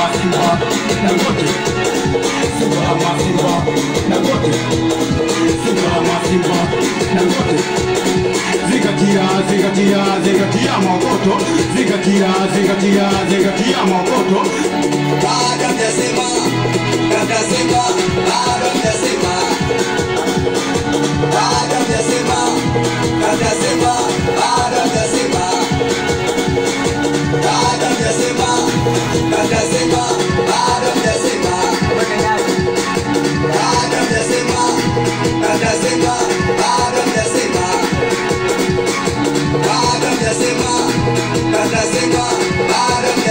Simba Dangote, Simba Dangote, Simba Dangote. Zingatia mokoto, zingatia mokoto. Bado mjasema, mjasema, bado mjasema. Bado mjasema, mjasema, bado mjasema. Bado mjasema, mjasema, bado mjasema. Bado mjasema, mjasema, bado mjasema. Bado mjasema, mjasema, bado